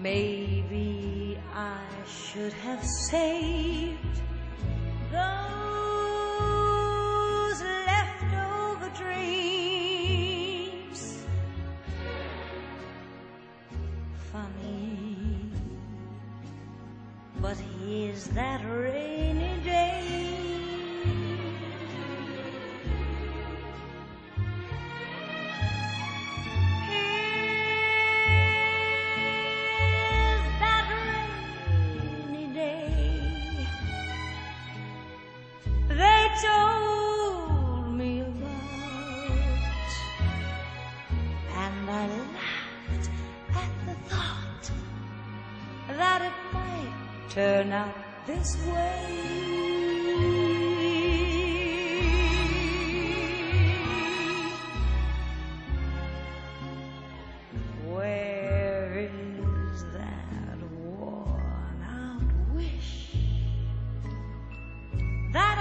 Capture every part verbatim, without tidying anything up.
Maybe I should have saved those leftover dreams. Funny, but here's that rainy day. Told me about, and I laughed at the thought that it might turn out this way. Where is that worn out wish that I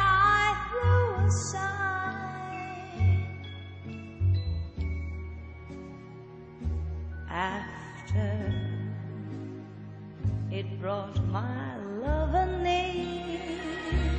after it brought my lover near?